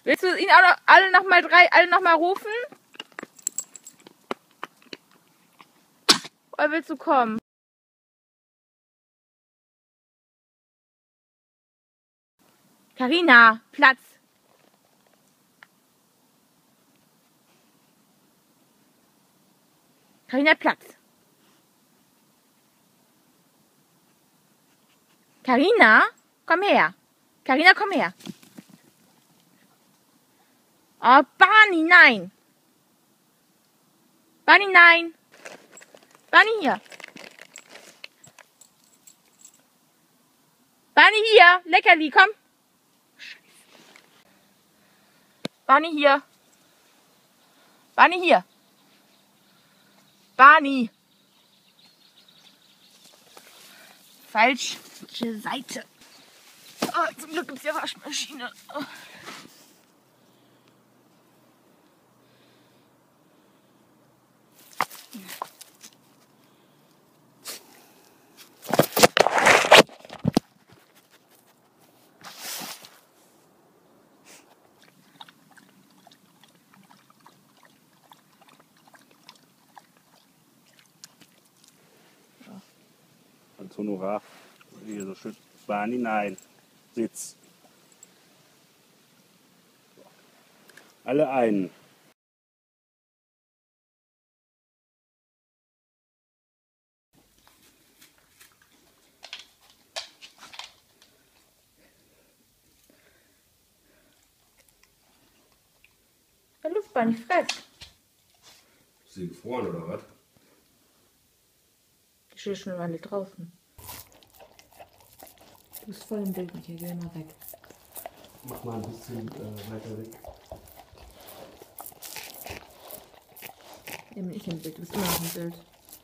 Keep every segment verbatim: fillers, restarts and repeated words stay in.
Willst du ihn auch noch, alle nochmal drei, alle nochmal rufen? Oder willst du kommen? Carina, Platz. Carina, Platz. Carina, komm her. Carina, komm her. Oh, Barney, nein. Barney, nein. Barney, hier. Barney, hier. Leckerli, komm. Barney, hier. Barney, hier. Barney. Falsche Seite. Oh, zum Glück gibt es ja Waschmaschine. Oh. Als Honorar. Hier so schön. Barney, nein. Sitz. Alle einen. Ja, los, Barney, fress. Ist sie gefroren oder was? Ich stehe schon alle draußen. Du bist voll im Bild, Michael. Geh mal weg. Mach mal ein bisschen äh, weiter weg. Ja, bin ich im Bild. Du bist immer noch im Bild.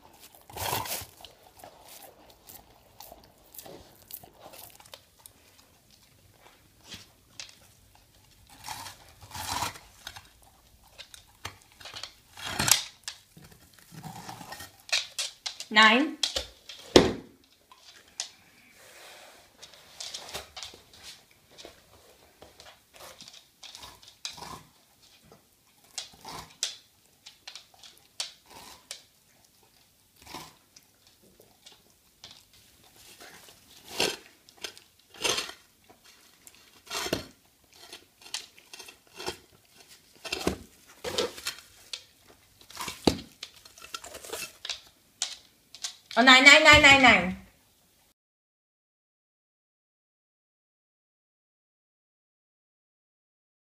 Nein. Oh nein, nein, nein, nein, nein.